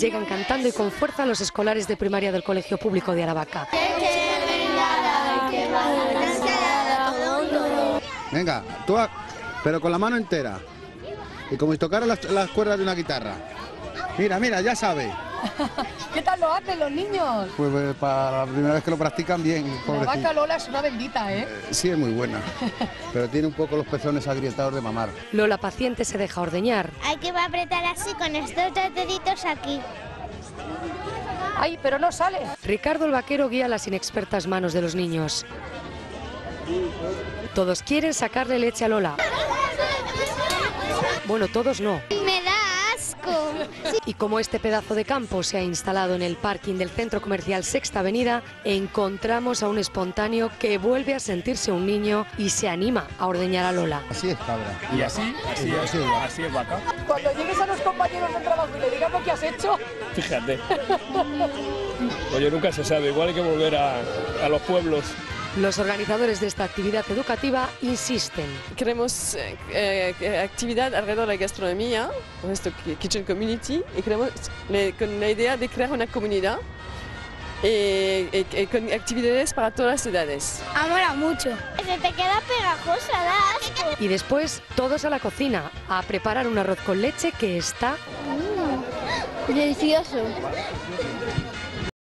Llegan cantando y con fuerza los escolares de primaria del Colegio Público de Aravaca. Venga, tú, pero con la mano entera. Y como si tocara las cuerdas de una guitarra. Mira, mira, ya sabe. ¿Qué tal lo hacen los niños? Pues para la primera vez que lo practican bien. La vaca Lola es una bendita, ¿eh? Sí, es muy buena, pero tiene un poco los pezones agrietados de mamar. Lola paciente se deja ordeñar. Hay que apretar así con estos dos deditos aquí. ¡Ay, pero no sale! Ricardo el vaquero guía las inexpertas manos de los niños. Todos quieren sacarle leche a Lola. Bueno, todos no. Me da asco. Y como este pedazo de campo se ha instalado en el parking del centro comercial Sexta Avenida, encontramos a un espontáneo que vuelve a sentirse un niño y se anima a ordeñar a Lola. Así es, cabra. Y así es vaca. Cuando llegues a los compañeros de trabajo y le digas lo que has hecho... Fíjate. Oye, nunca se sabe, igual hay que volver a los pueblos. Los organizadores de esta actividad educativa insisten. Queremos actividad alrededor de la gastronomía, nuestro Kitchen Community, y queremos con la idea de crear una comunidad con actividades para todas las edades. Mola mucho. Se te queda pegajosa, da asco. Y después todos a la cocina a preparar un arroz con leche que está Delicioso.